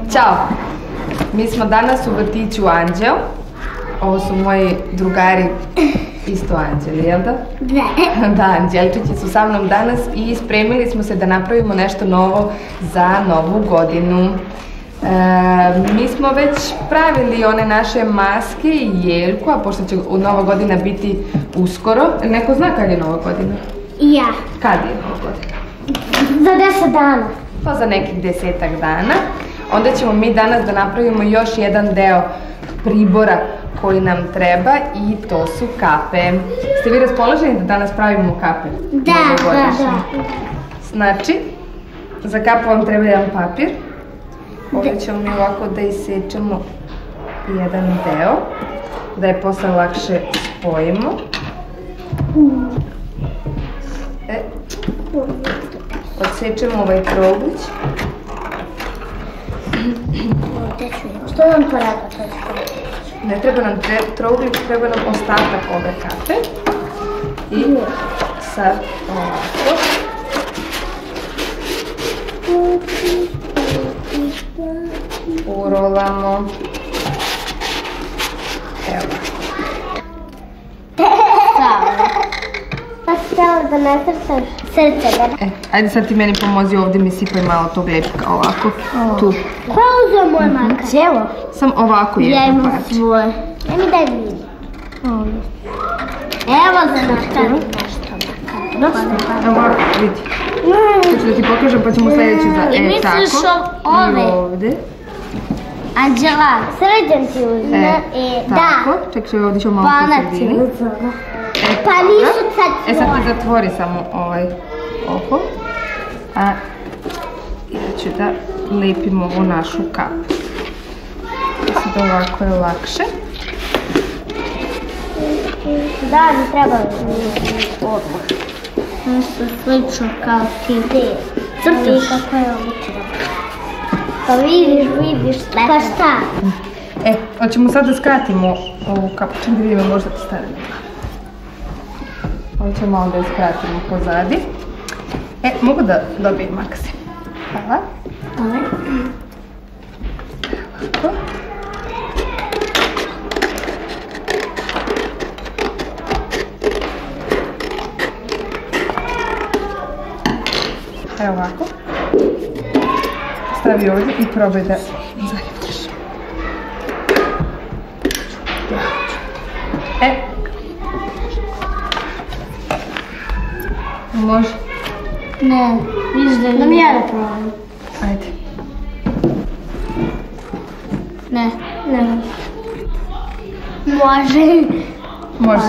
Ćao! Mi smo danas u vrtiću Anđeo. Ovo su moji drugari, isto Anđeli, jel da? Da. Da, Anđelčići su sa mnom danas i spremili smo se da napravimo nešto novo za novu godinu. Mi smo već pravili one naše maske i jelku, a pošto će nova godina biti uskoro, neko zna kad je nova godina? Ja. Kad je nova godina? Za 10 dana. Pa za nekih 10-ak dana. Onda ćemo mi danas da napravimo još jedan deo pribora koji nam treba i to su kape. Ste vi raspoloženi da danas pravimo kape? Da. Znači, za kapu vam treba jedan papir. Ovdje ćemo mi ovako da isečemo jedan deo, da je posle lakše spojimo. Odsečemo ovaj trouglić. Što nam treba? Ne treba nam trouglić, treba nam ostatak ove kape. I sad ovako. Urolamo. Evo. Pa si htjela da nasrtaš srce, da? Ajde sad ti meni pomozi ovdje, mi sipaj malo tog lepka, ovako, tu. Ko je uzeo moj makar? Cijelo? Sam ovako jedno Ja imam parče. svoje. Ja mi daj vidi. Evo za nastaviti nešto. Ovako, vidi. Hoću da ti pokažem pa ćemo sljedeći za I tako. misliš ove? I ovdje. Anđela, sređen ti uzme. Tako, čekaj, ovdje ćemo malo po sredini. Pa nisu sad Sad ti zatvori samo ovaj oko. A ja ću da lepim ovu našu kapu. Sad ovako je lakše. Da, mi treba odmah. Nešto slično kao ti. Crtiš kako je obučeno. Pa vidiš, pa šta? Hoćemo sad da skratimo ovu kapu, čim da vidimo možda ti stavimo. Ovo ćemo onda je skratimo pozadi. Mogu da dobijem maksim? Hvala. Ovako. Evo ovako. Stavi ovdje i probaj da zaljubiš. Može? Ne, vidiš da nam ja da probam. Ajde. Ne. Može. Može.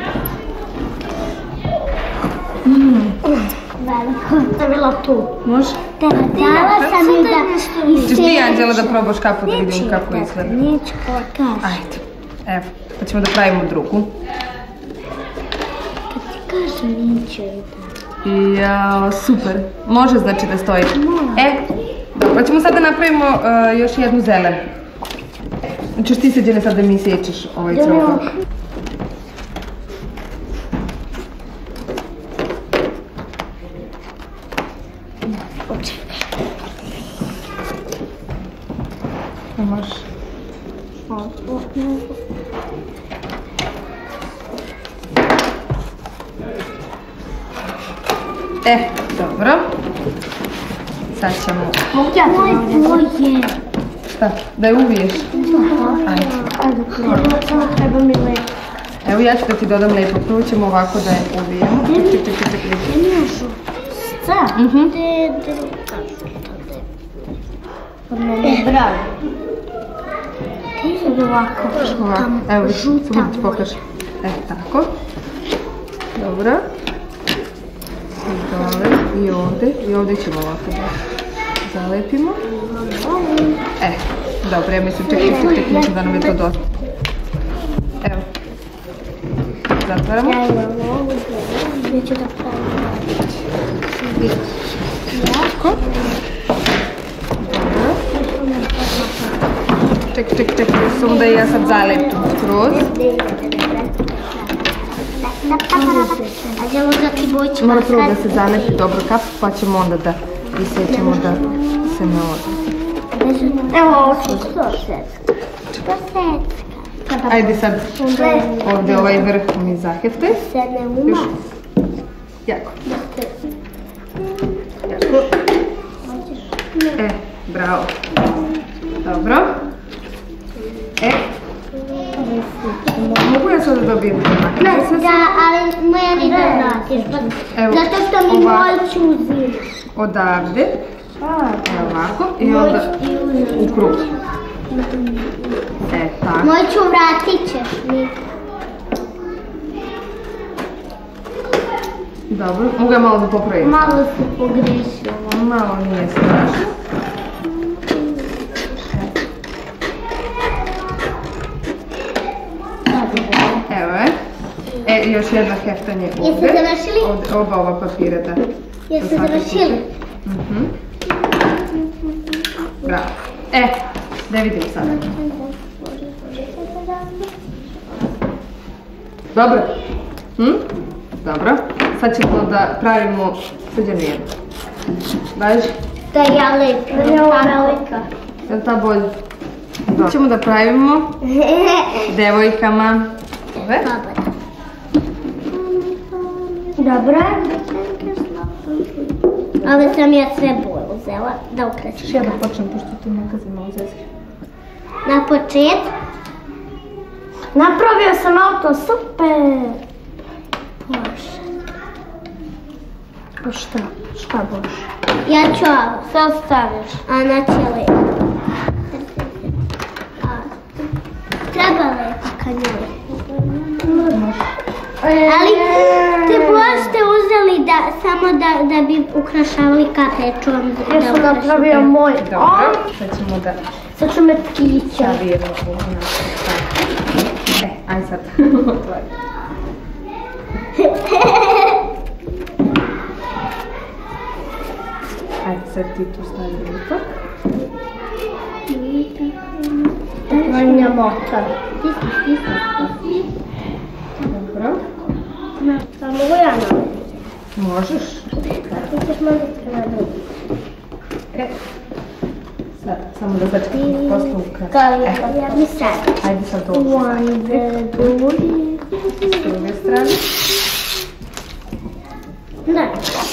Veliko. To je bilo tu. Može? Htjela sam i da... Češ ti, Anđela, da probaš kapu da vidim kako izgleda? Neću kaš. Ajde. Evo, pa ćemo da pravimo drugu. Kad ti kažem neću i da... Jao, super. Može znači da stoji? Dobro, pa ćemo sad da napravimo još jednu zelenu. Češ ti se, Đene, sad da mi sjećeš ovaj crvak. Možeš. Dobro. Sad ćemo... Mogu ja to ovdje? Šta? Da je uviješ? Ajde, samo treba mi lepo. Evo ja ću da ti dodam lepo. Prvo ćemo ovako da je uvijemo. Čekaj. Ja nišu. Šta? Ne bravo. Ti sad ovako. Evo, samo da ti pokažem. Tako. Dobro. I dole, i ovdje. I ovdje ćemo ovako da zalepimo. Dobro, ja mislim, čekaj, mislim da nam je to dosta. Evo. Zatvaramo. Ja imam ovu djelu. Ja ću da pravim. Tako. Dobro. Čekaj, samo da ja sad zalepim skroz. Mora prvo da se zalepi dobro kap, pa ćemo onda da isjećemo da se ne ode. Evo ovo su švedska. Ajde sad, ovdje ovaj vrh mi zahefte. Sedne u mas. Jako. Bravo. Dobro. Mogu ja sad da dobijem te makne? Da, ali moja ni da vratiš. Zato što mi moj ću uzimaš. Odavde. Evo ovako. I onda u krug. Tako. Moj ću vratit ćeš mi. Dobro. Mogu ja malo da popravim? Malo se pogrešila. Malo nije strašno. Evo je. Još jedno heftanje ovdje. Jeste završili? Oba ova papira, da. Jeste završili? Bravo. Da vidim sad. Dobro. Dobro. Sad ćemo da pravimo srđanijenu. Daži? Da ja lepim. Da je ova velika. Je li ta bolja? Dobro. Ćemo da pravimo devojkama. Ove? Dobro. Ali sam ja sve boje uzela da ukrasim. Ja da počnem, pošto ti makazima uzeti. Na početku. Napravio sam auto, super. Bože. Pa šta bože? Ja ću ovo. Sve ostaviš. Ana će lepo. Treba lepo kad njoj. Ali te boje ste uzeli samo da bi ukrašavali kapećom. Ja sam napravio moj. Dobro, sad ćemo da... Sad ću me tkića. Stavijemo u našu stavku. Aj sad. Ajde sad ti tu stavimo ipak. Vanja motor. Dobro. Pa mogu ja navesti? Možeš. Kako ćeš možete na drugi? Sad, samo da začekamo posle ukrati. Ja bi sad. Ajde sad ovo. S druge strane. Da.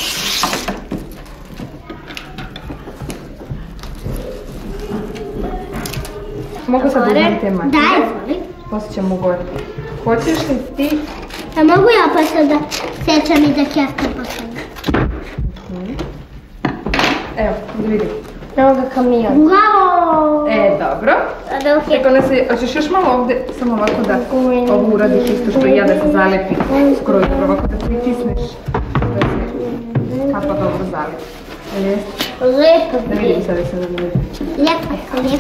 Mogu sad uzeti te makine? Daj, izvoli. Poslije ćemo gore. Hoćeš li ti? A mogu ja posle da sečem i da kjeftam posle? Evo, da vidim. Evo ga kamion. Wow! Dobro. Tako ne se, hoćeš još malo ovdje, samo ovako da ovo uradiš isto što i ja da se zalepi skoro jutro, ovako da pritisneš da se kapa dobro zalepi. Lijepo. Da vidim sad da vidim. Lijepo.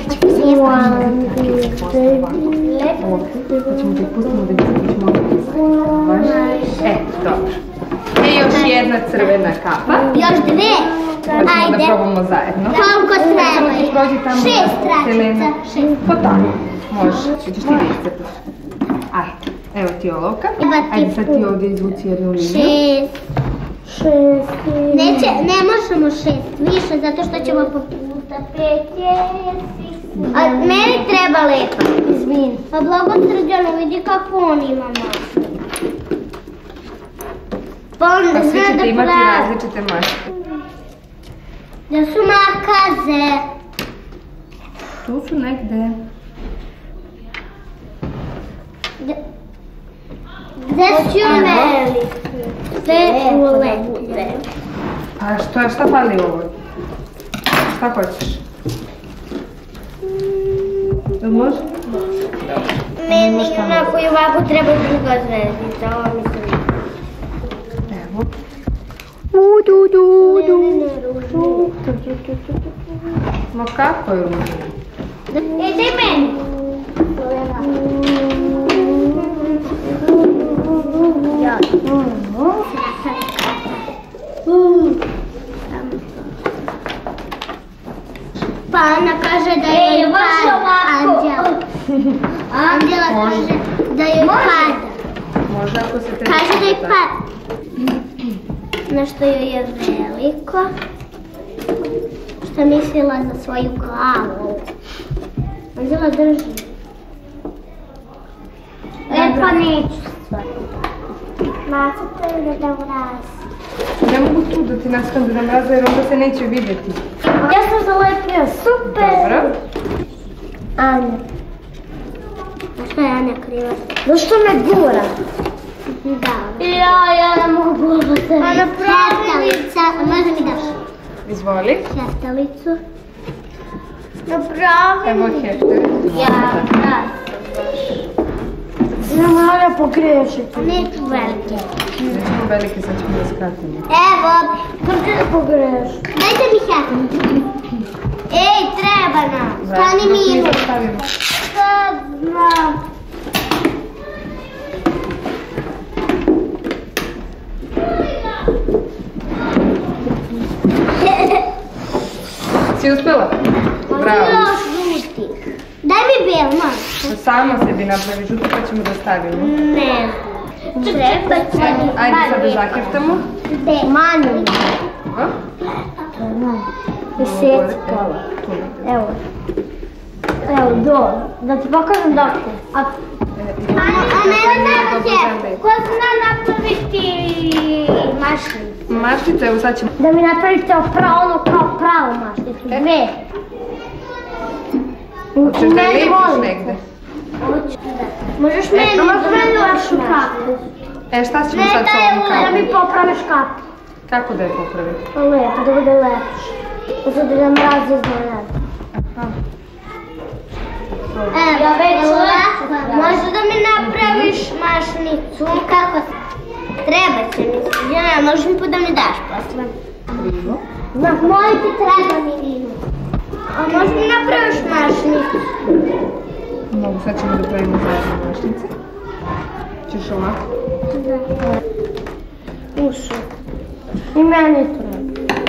Pa ćemo da ih pustimo da ćemo ovdje dobro. Još jedna crvena kapa. Još dve. Pa ćemo da probamo zajedno. Koliko treba? 6 tračica. Pa tako, može. Ćeš ti iscrpiš. Ajde, evo ti olovka. Ajde sad ti ovdje izvuci jednu liniju. 6. Ne možemo 6, više, zato što ćemo poputa 5. A meni treba lepa. Izvini. Pa blago Srđano, vidi kako on ima maske. Pa onda svi zna da ćete imati pravi. različite maske. Da su makaze. Tu su negde. Gde su velike? Sve u lepe. A šta fali ovo? Šta hoćeš? Jel može? Meni onako i ovako treba druga zvezdica, ovo mi se vidi. Evo. Ma kako je ružno? Daj meni. Pa Ana kaže da je pada. Anđela kaže da je pada. Može ako se treba. Kaže da je pada. Nešto joj je veliko. Što sam mislila za svoju glavu. Anđela drži. Pa neću sve. Nacrtaj da urazi. Ne mogu tu da ti nastavim da namraza jer onda se neće vidjeti. Ja sam zalepio, super! Dobro. Anja. Zašto je Anja kriva? Zašto me gura? Da. Ja ne mogu gurati. Šestalica, može mi daš? Izvoli. Šestalicu. Napravi. Evo hektar. Ja, da. Znam Anja pogrešiti. Neću velike. Nećemo velike, sad ćemo da skratimo. Evo, Kako da pogreš? dajte mi hektar. Ej, treba nam. Stani minut. Sad znam. Si uspjela? Bravo. Još žutih. Daj mi bijel, malo. Sama sebi napravi žuto pa ćemo da stavimo. Ne. Treba će mi Ajde sad da zaheftamo. Manu. A? I seci pola. Tu negdje. Evo. Evo, do. Da ti pokažem doktor. A ne znam će. Ko zna napraviti mašnicu? Mašnica, evo sad ćemo. Da mi napravite ono kao pravu mašnicu. Dve. Hoćeš da je lepiš negde? Možeš meni vašu kapu. E, šta ćemo sad sa ovom Da mi kapom? popraviš kapu. Kako da je popravim? Lepo, da bude lepše. Da se da mrazi iznenada. Aha. Evo, možeš da mi napraviš mašnicu? Kako se? Treba će mi. Ja, možeš mi da mi daš posle. Krivo. Molim ti, treba mi vino. A možeš mi napraviš mašnicu? Mogu, sad ćemo da pravimo zajedno mašnice. Češ ovako? Ušu. I meni treba.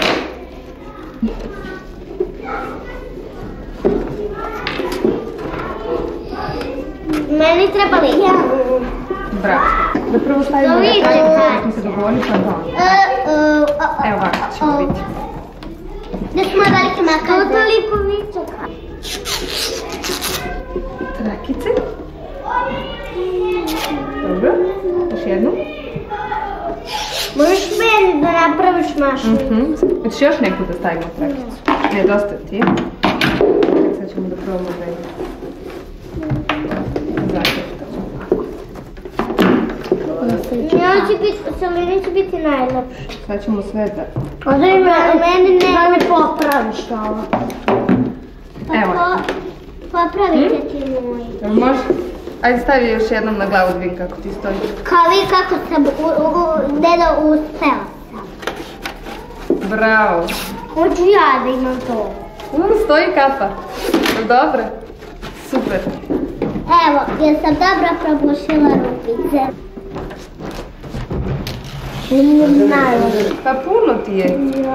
Meni treba lijepo. Bravo. Da prvo stavimo da vidite. pravimo kako smo se dogovorili pa da. Evo ovako ćemo biti. Gdje smo velike makaze? To toliko vičaka. Trakice. Dobro. Još jednu. Možeš meni da napraviš mašnicu? Hoćeš još neku da stavimo trakicu? Ne, dosta ti je. Sad ćemo da probamo da je. Celini će biti najlepše. Sad ćemo sve da... Onda i Meni ne. da mi popraviš ovo. Evo. Popravite ti moji. Jel može? Ajde stavi još jednom na glavu dvin kako ti stoji. Kao vi kako sam deda uspela sam. Bravo. Hoću ja da imam to. Stoji kapa. Jel dobro? Super. Evo, jer sam dobro probušila rupice. Najbolje. Pa puno ti je.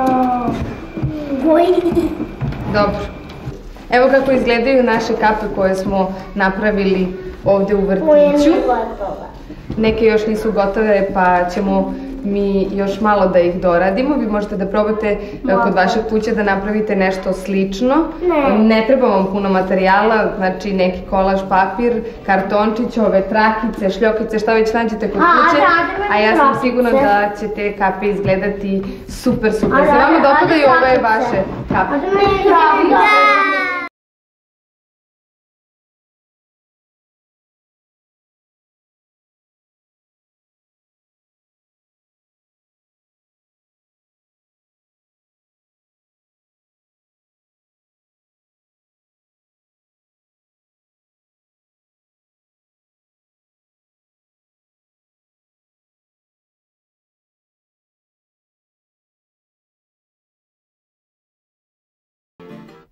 Dobro. Evo kako izgledaju naše kape koje smo napravili ovdje u vrtiću. Neke još nisu gotove pa ćemo mi još malo da ih doradimo. Vi možete da probate kod vaše kuće da napravite nešto slično. Ne treba vam puno materijala, znači neki kolaž papir, kartončić, ove trakice, šljokice, šta već nađete kod kuće. A ja sam sigurna da će te kape izgledati super, super. Se vama dopadaju ove vaše kape? Da!